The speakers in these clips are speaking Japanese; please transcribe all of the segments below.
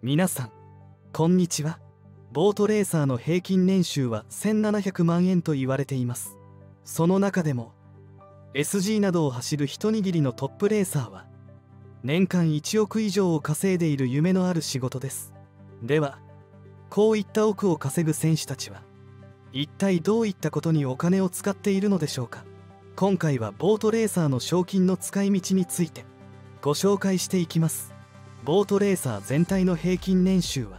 皆さんこんにちは。ボートレーサーの平均年収は1700万円と言われています。その中でも SG などを走る一握りのトップレーサーは年間1億以上を稼いでいる夢のある仕事です。ではこういった億を稼ぐ選手たちは一体どういったことにお金を使っているのでしょうか。今回はボートレーサーの賞金の使い道についてご紹介していきます。ボートレーサー全体の平均年収は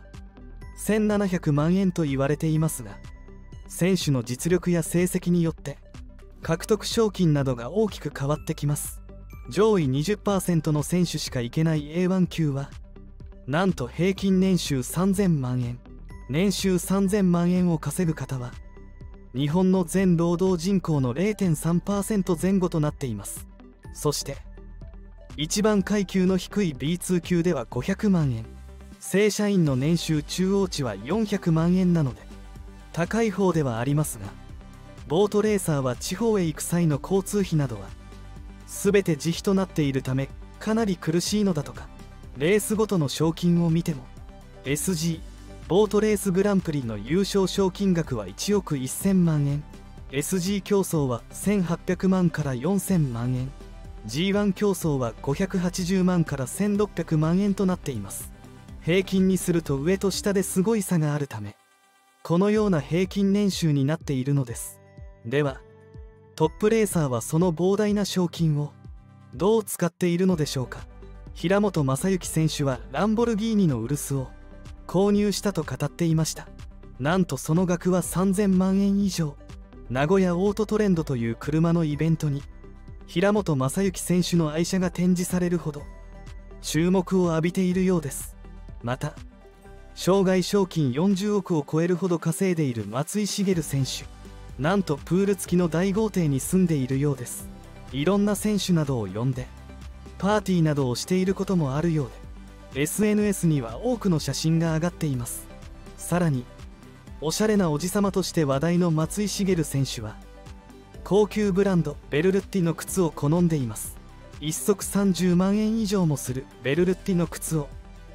1700万円と言われていますが、選手の実力や成績によって獲得賞金などが大きく変わってきます。上位 20% の選手しか行けない A1 級はなんと平均年収3000万円。年収3000万円を稼ぐ方は日本の全労働人口の 0.3% 前後となっています。そして一番階級の低い B2 級では500万円、正社員の年収中央値は400万円なので高い方ではありますが、ボートレーサーは地方へ行く際の交通費などは全て自費となっているためかなり苦しいのだとか。レースごとの賞金を見ても SG ボートレースグランプリの優勝賞金額は1億1000万円、 SG 競争は1800万から4000万円、 G1 競争は580万から1600万円となっています。平均にすると上と下ですごい差があるためこのような平均年収になっているのです。ではトップレーサーはその膨大な賞金をどう使っているのでしょうか。平本真之選手はランボルギーニのウルスを購入したと語っていました。なんとその額は3000万円以上。名古屋オートトレンドという車のイベントに平本真之選手の愛車が展示されるほど注目を浴びているようです。また生涯賞金40億を超えるほど稼いでいる松井茂選手、なんとプール付きの大豪邸に住んでいるようです。いろんな選手などを呼んでパーティーなどをしていることもあるようで SNS には多くの写真が上がっています。さらにおしゃれなおじさまとして話題の松井茂選手は高級ブランドベルルッティの靴を好んでいます。1足30万円以上もするベルルッティの靴を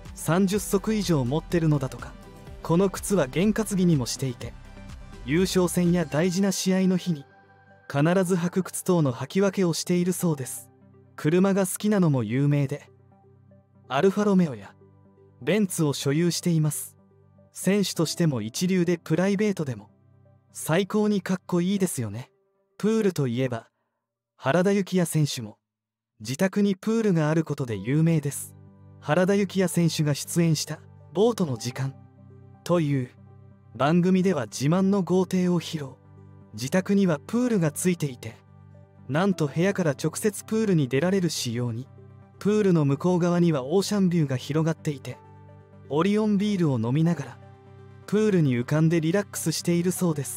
30足以上持ってるのだとか。この靴は験担ぎにもしていて優勝戦や大事な試合の日に必ず履く靴等の履き分けをしているそうです。車が好きなのも有名でアルファロメオやベンツを所有しています。選手としても一流でプライベートでも最高にかっこいいですよね。プールといえば原田幸哉選手も自宅にプールがあることで有名です。原田幸哉選手が出演した「ボートの時間」という番組では自慢の豪邸を披露。自宅にはプールがついていてなんと部屋から直接プールに出られる仕様に、プールの向こう側にはオーシャンビューが広がっていてオリオンビールを飲みながらプールに浮かんでリラックスしているそうです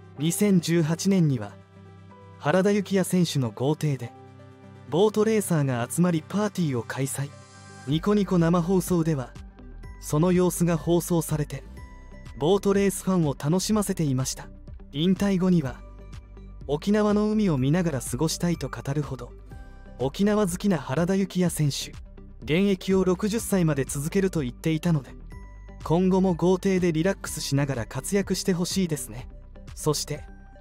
。2018年には原田幸哉選手の豪邸でボートレーサーが集まりパーティーを開催。ニコニコ生放送ではその様子が放送されてボートレースファンを楽しませていました。引退後には沖縄の海を見ながら過ごしたいと語るほど沖縄好きな原田幸哉選手、現役を60歳まで続けると言っていたので今後も豪邸でリラックスしながら活躍してほしいですね。そして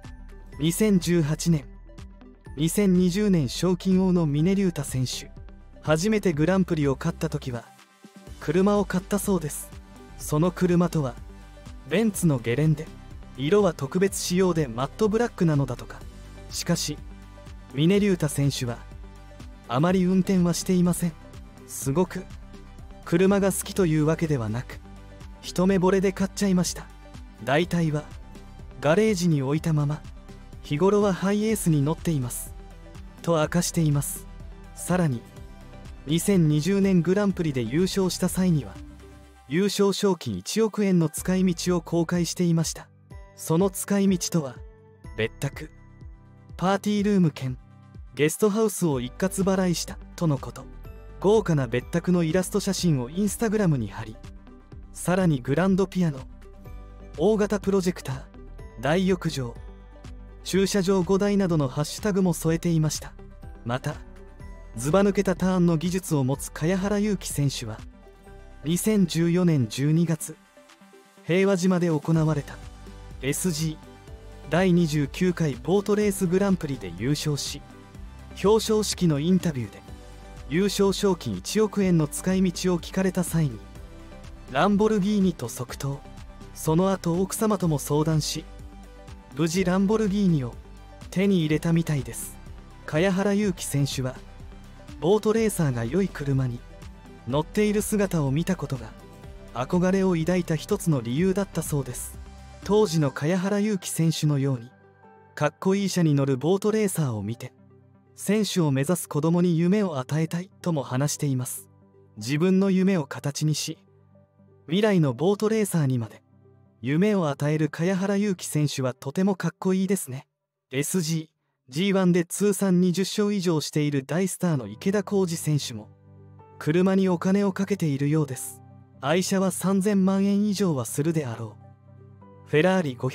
2018年2020年賞金王の峰竜太選手、初めてグランプリを勝った時は車を買ったそうです。その車とはベンツのゲレンデ、色は特別仕様でマットブラックなのだとか。しかし峰竜太選手はあまり運転はしていません。すごく車が好きというわけではなく一目惚れで買っちゃいました。大体はガレージに置いたまま日頃はハイエースに乗っていますと明かしています。さらに2020年グランプリで優勝した際には優勝賞金1億円の使い道を公開していました。その使い道とは別宅、パーティールーム兼ゲストハウスを一括払いしたとのこと。豪華な別宅のイラスト写真をインスタグラムに貼り、さらにグランドピアノ、大型プロジェクター、大浴場、駐車場5台などのハッシュタグも添えていました。またずば抜けたターンの技術を持つ茅原祐希選手は 2014年12月平和島で行われた SG 第29回ボートレースグランプリで優勝し、表彰式のインタビューで優勝賞金1億円の使い道を聞かれた際に、ランボルギーニと即答。その後奥様とも相談し、無事ランボルギーニを手に入れたみたいです。茅原祐希選手はボートレーサーが良い車に乗っている姿を見たことが憧れを抱いた一つの理由だったそうです。当時の茅原祐希選手のようにかっこいい車に乗るボートレーサーを見て、選手を目指す子供に夢を与えたいとも話しています。自分の夢を形にし、未来のボートレーサーにまで夢を与える茅原祐希選手はとてもかっこいいですね。 SG G1 で通算20勝以上している大スターの池田浩二選手も車にお金をかけているようです。愛車は3000万円以上はするであろう。フェラーリ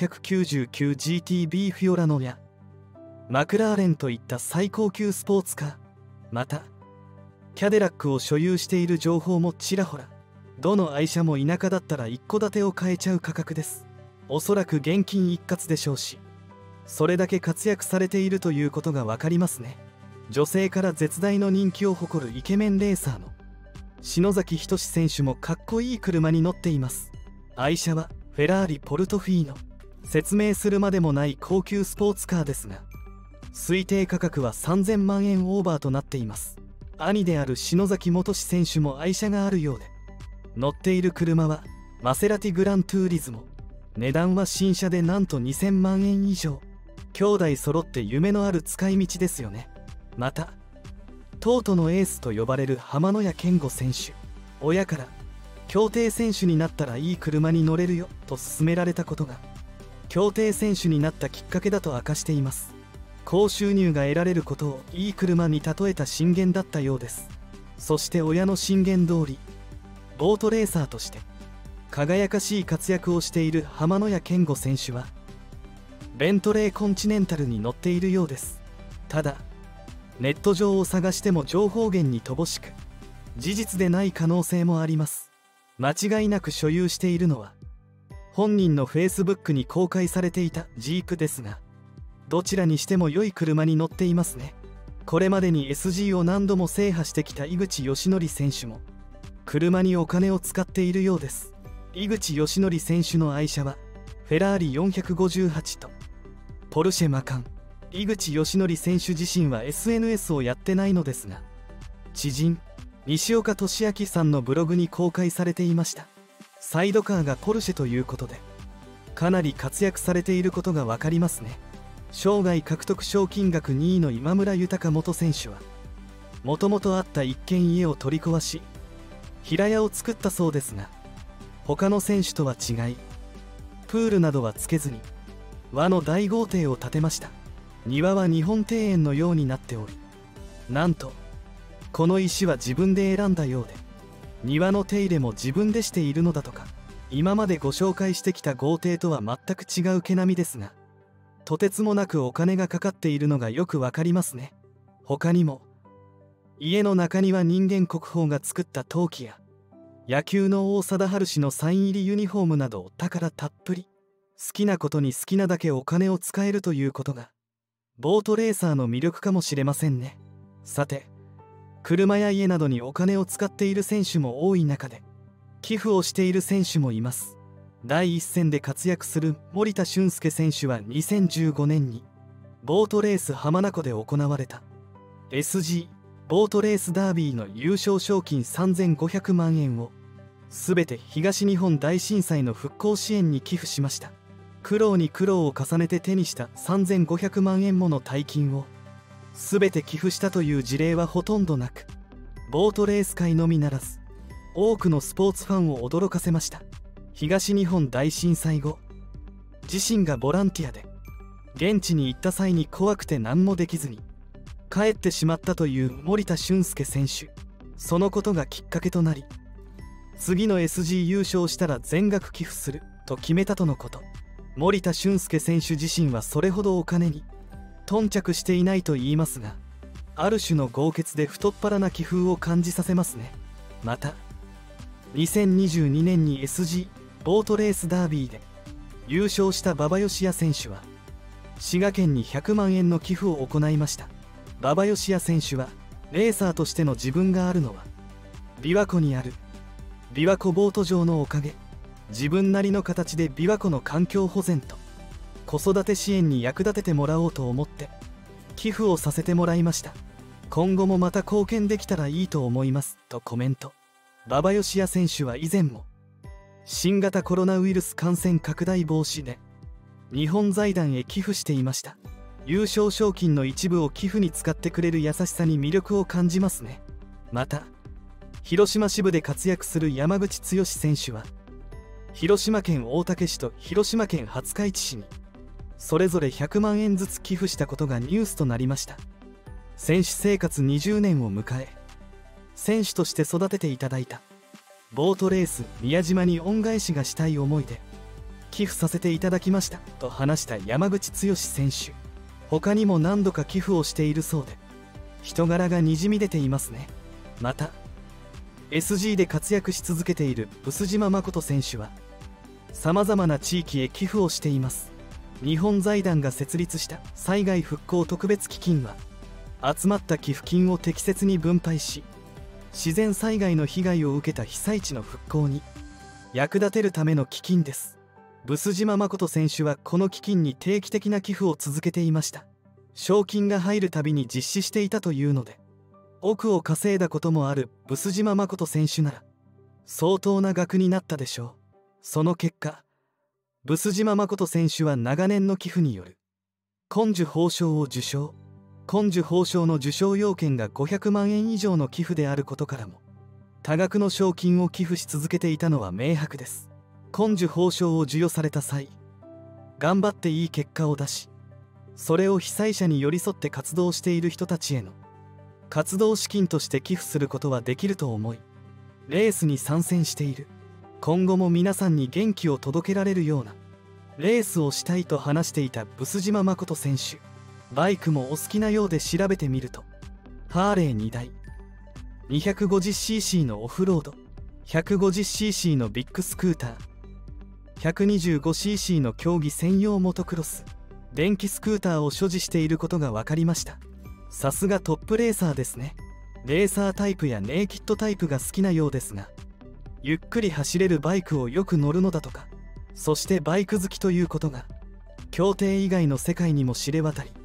599GTB フィオラノやマクラーレンといった最高級スポーツカー、またキャデラックを所有している情報もちらほら。どの愛車も田舎だったら一戸建てを買えちゃう価格です。おそらく現金一括でしょうし、それだけ活躍されているということが分かりますね。女性から絶大の人気を誇るイケメンレーサーの篠崎仁選手もかっこいい車に乗っています。愛車はフェラーリポルトフィーノ。説明するまでもない高級スポーツカーですが、推定価格は3000万円オーバーとなっています。兄である篠崎元志選手も愛車があるようで、乗っている車はマセラティグラントゥーリズモ。値段は新車でなんと2000万円以上。兄弟揃って夢のある使い道ですよね。またトートのエースと呼ばれる浜野谷健吾選手、親から競艇選手になったらいい車に乗れるよと勧められたことが競艇選手になったきっかけだと明かしています。高収入が得られることをいい車に例えた進言だったようです。そして親の進言通り、ボートレーサーとして輝かしい活躍をしている浜野谷健吾選手はベントレーコンチネンタルに乗っているようです。ただネット上を探しても情報源に乏しく、事実でない可能性もあります。間違いなく所有しているのは本人の Facebook に公開されていたジープですが、どちらにしても良い車に乗っていますね。これまでに SG を何度も制覇してきた井口義則選手も車にお金を使っているようです。井口義則選手の愛車はフェラーリ458とポルシェマカン。井口義則選手自身は SNS をやってないのですが、知人西岡俊明さんのブログに公開されていました。サイドカーがポルシェということで、かなり活躍されていることが分かりますね。生涯獲得賞金額2位の今村豊元選手はもともとあった一軒家を取り壊し平屋を作ったそうですが、他の選手とは違いプールなどはつけずに和の大豪邸を建てました。庭は日本庭園のようになっており、なんとこの石は自分で選んだようで、庭の手入れも自分でしているのだとか。今までご紹介してきた豪邸とは全く違う毛並みですが、とてつもなくお金がかかっているのがよくわかりますね。他にも家の中には人間国宝が作った陶器や野球の王貞治氏のサイン入りユニフォームなどお宝たっぷり。好きなことに好きなだけお金を使えるということがボートレーサーの魅力かもしれませんね。さて、車や家などにお金を使っている選手も多い中で寄付をしている選手もいます。第一線で活躍する森田俊介選手は2015年にボートレース浜名湖で行われた SG ボートレースダービーの優勝賞金3500万円を全て東日本大震災の復興支援に寄付しました。苦労に苦労を重ねて手にした3500万円もの大金を全て寄付したという事例はほとんどなく、ボートレース界のみならず多くのスポーツファンを驚かせました。東日本大震災後、自身がボランティアで現地に行った際に怖くて何もできずに帰ってしまったという森田俊介選手。そのことがきっかけとなり、次の SG 優勝したら全額寄付すると決めたとのこと。森田俊介選手自身はそれほどお金に頓着していないと言いますが、ある種の豪傑で太っ腹な気風を感じさせますね。また 2022年に SG ボートレースダービーで優勝した馬場義也選手は滋賀県に100万円の寄付を行いました。馬場義也選手はレーサーとしての自分があるのは琵琶湖にある琵琶湖ボート場のおかげ、自分なりの形で琵琶湖の環境保全と子育て支援に役立ててもらおうと思って寄付をさせてもらいました。今後もまた貢献できたらいいと思いますとコメント。馬場義也選手は以前も新型コロナウイルス感染拡大防止で日本財団へ寄付していました。優勝賞金の一部を寄付に使ってくれる優しさに魅力を感じますね。また広島支部で活躍する山口剛選手は広島県大竹市と広島県廿日市市にそれぞれ100万円ずつ寄付したことがニュースとなりました。選手生活20年を迎え選手として育てていただいたボートレース宮島に恩返しがしたい思いで寄付させていただきましたと話した山口剛選手。他にも何度か寄付をしているそうで人柄がにじみ出ていますね。また SG で活躍し続けている臼島誠選手はさまざまな地域へ寄付をしています。日本財団が設立した災害復興特別基金は集まった寄付金を適切に分配し自然災害の被害を受けた被災地の復興に役立てるための基金です。臼島誠選手はこの基金に定期的な寄付を続けていました。賞金が入るたびに実施していたというので億を稼いだこともある臼島誠選手なら相当な額になったでしょう。その結果臼島誠選手は長年の寄付による紺綬褒章を受章。紺綬褒章の受賞要件が500万円以上の寄付であることからも多額の賞金を寄付し続けていたのは明白です。紺綬褒章を授与された際頑張っていい結果を出しそれを被災者に寄り添って活動している人たちへの活動資金として寄付することはできると思いレースに参戦している。今後も皆さんに元気を届けられるようなレースをしたいと話していた臼島誠選手。バイクもお好きなようで調べてみるとハーレー2台 250cc のオフロード 150cc のビッグスクーター 125cc の競技専用モトクロス電気スクーターを所持していることが分かりました。さすがトップレーサーですね。レーサータイプやネイキッドタイプが好きなようですがゆっくり走れるバイクをよく乗るのだとか。そしてバイク好きということが競艇以外の世界にも知れ渡り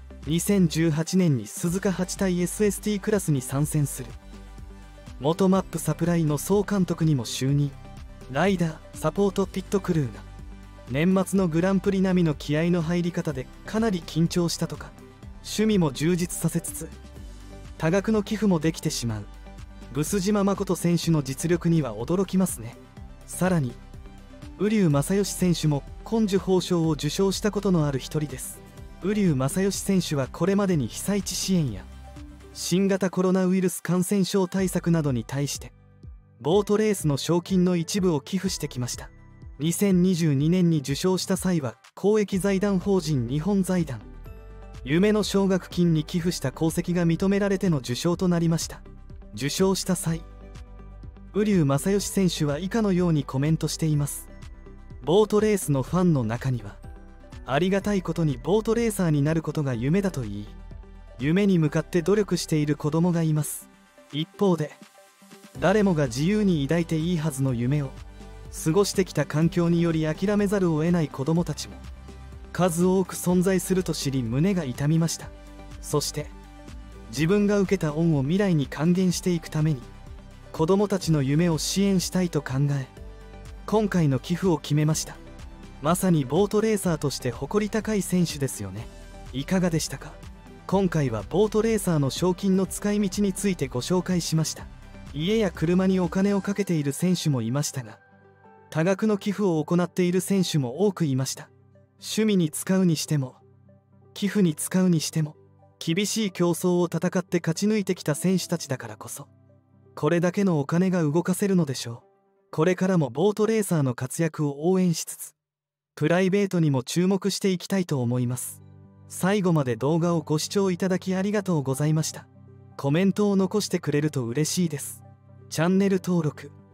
2018年に鈴鹿8体 SST クラスに参戦する元マップサプライの総監督にも就任。ライダーサポートピットクルーが年末のグランプリ並みの気合の入り方でかなり緊張したとか。趣味も充実させつつ多額の寄付もできてしまう臼島誠選手の実力には驚きますね。さらに瓜生正義選手も紺綬褒章を受章したことのある一人です。瓜生正義選手はこれまでに被災地支援や新型コロナウイルス感染症対策などに対してボートレースの賞金の一部を寄付してきました。2022年に受賞した際は公益財団法人日本財団夢の奨学金に寄付した功績が認められての受賞となりました。受賞した際瓜生正義選手は以下のようにコメントしています。ボートレースのファンの中にはありがたいことにボートレーサーになることが夢だと言い夢に向かって努力している子供がいます。一方で誰もが自由に抱いていいはずの夢を過ごしてきた環境により諦めざるを得ない子供たちも数多く存在すると知り胸が痛みました。そして自分が受けた恩を未来に還元していくために子供たちの夢を支援したいと考え今回の寄付を決めました。まさにボートレーサーとして誇り高い選手ですよね。いかがでしたか。今回はボートレーサーの賞金の使い道についてご紹介しました。家や車にお金をかけている選手もいましたが多額の寄付を行っている選手も多くいました。趣味に使うにしても寄付に使うにしても厳しい競争を戦って勝ち抜いてきた選手たちだからこそこれだけのお金が動かせるのでしょう。これからもボートレーサーの活躍を応援しつつプライベートにも注目していきたいと思います。最後まで動画をご視聴いただきありがとうございました。コメントを残してくれると嬉しいです。チャンネル登録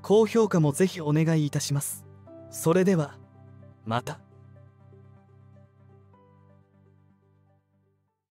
高評価もぜひお願いいたします。それではまた。